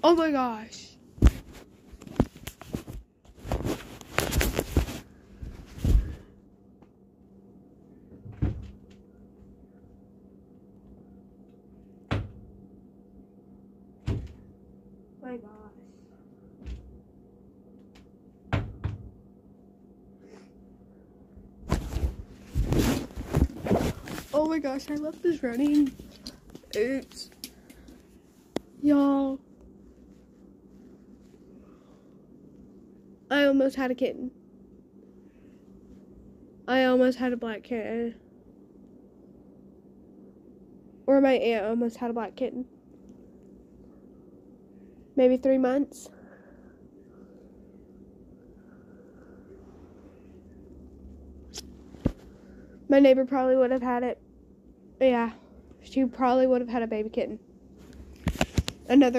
Oh my gosh. My gosh. Oh my gosh, I love this running. Oops. Y'all. I almost had a kitten. I almost had a black kitten. Or my aunt almost had a black kitten. Maybe 3 months. My neighbor probably would have had it. Yeah, she probably would have had a baby kitten. Another